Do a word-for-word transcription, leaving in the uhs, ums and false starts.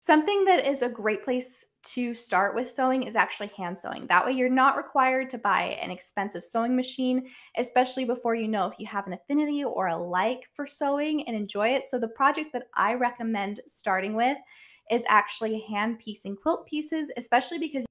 Something that is a great place to start with sewing is actually hand sewing. That way you're not required to buy an expensive sewing machine, especially before you know if you have an affinity or a like for sewing and enjoy it. So the project that I recommend starting with is actually hand piecing quilt pieces, especially because